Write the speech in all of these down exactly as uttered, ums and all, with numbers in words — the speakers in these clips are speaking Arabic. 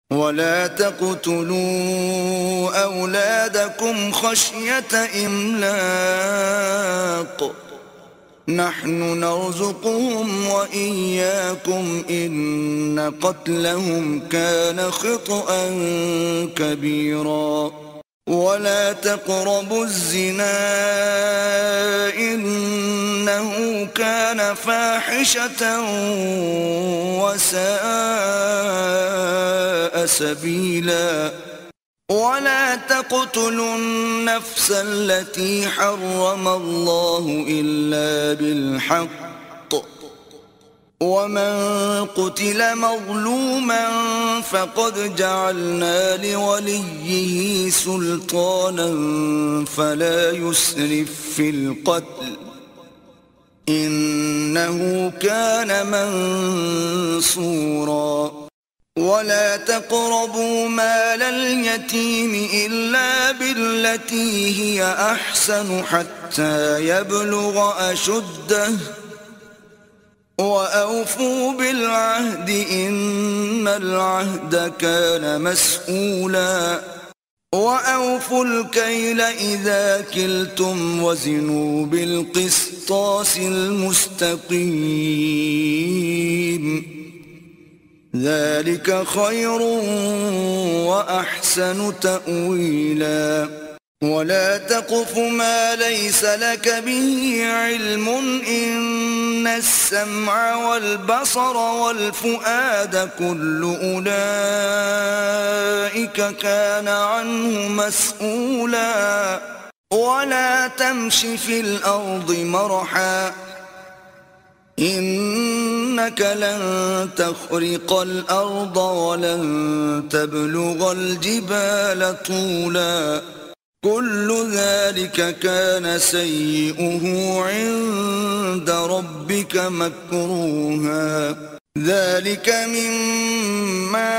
ولا تقتلوا أولادكم خشية إملاق نحن نرزقهم وإياكم إن قتلهم كان خطأ كبيرا ولا تقربوا الزنا إنه كان فاحشة وساء سبيلا ولا تقتلوا النفس التي حرم الله إلا بالحق ومن قتل مظلوما فقد جعلنا لوليه سلطانا فلا يسرف في القتل إنه كان منصورا ولا تقربوا مال اليتيم إلا بالتي هي أحسن حتى يبلغ أشده وأوفوا بالعهد إن العهد كان مسؤولا وأوفوا الكيل إذا كلتم وزنوا بالقسطاس المستقيم ذلك خير وأحسن تأويلا ولا تقف ما ليس لك به علم إن السمع والبصر والفؤاد كل أولئك كان عنه مسؤولا ولا تمش في الأرض مرحا إنك لن تخرق الأرض ولن تبلغ الجبال طولا كل ذلك كان سيئه عند ربك مكروها ذلك مما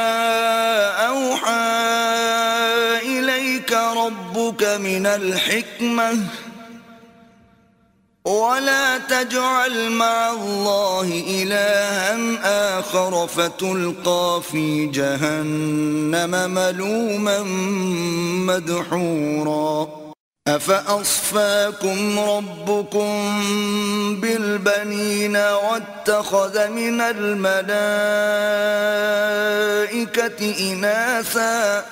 أوحى إليك ربك من الحكمة ولا تجعل مع الله إلها آخر فتلقى في جهنم ملوما مدحورا أفأصفاكم ربكم بالبنين واتخذ من الملائكة إناثا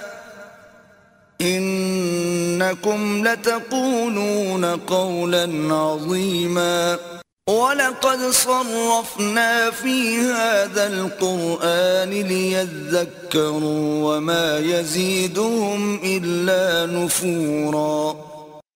إنكم لتقولون قولا عظيما ولقد صرفنا في هذا القرآن ليذكروا وما يزيدهم إلا نفورا